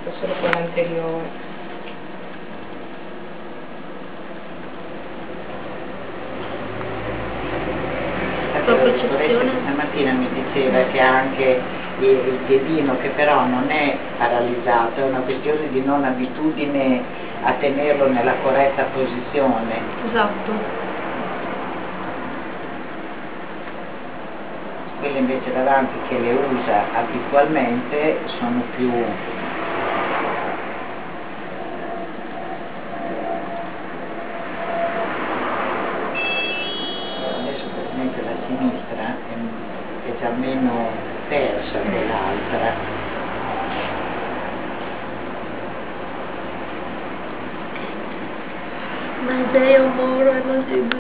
cambiato, solo quella anteriore. Stamattina mi diceva che ha anche il piedino, che però non è paralizzato, è una questione di non abitudine a tenerlo nella corretta posizione. Esatto. Quelle invece davanti che le usa abitualmente sono più... Adesso praticamente la sinistra è già meno tersa dell'altra. Mas é, eu moro,